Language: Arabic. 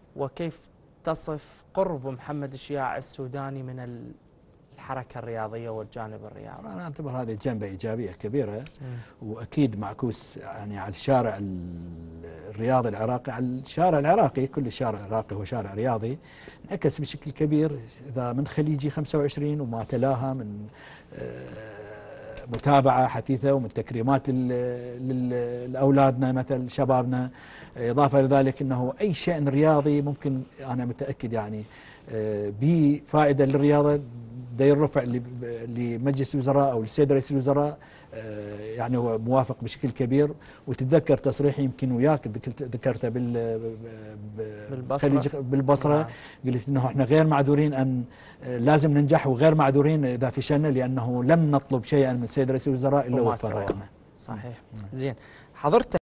وكيف تصف قرب محمد الشياع السوداني من الحركة الرياضية والجانب الرياضي؟ أنا أعتبر هذه جنبة إيجابية كبيرة، وأكيد معكوس يعني على الشارع الرياضي العراقي، على الشارع العراقي. كل الشارع العراقي هو شارع رياضي، انعكس بشكل كبير إذا من خليجي 25 وما تلاها من متابعة حثيثة ومن تكريمات لأولادنا مثل شبابنا. إضافة لذلك أنه أي شأن رياضي ممكن، أنا متأكد يعني بفائدة للرياضة دا يرفع لمجلس الوزراء أو للسيد رئيس الوزراء، يعني هو موافق بشكل كبير. وتتذكر تصريح يمكن وياك ذكرته بالبصرة. قلت انه احنا غير معذورين، ان لازم ننجح، وغير معذورين اذا فشلنا، لانه لم نطلب شيئا من السيد رئيس الوزراء الا وفره لنا. صحيح. زين، حضرتك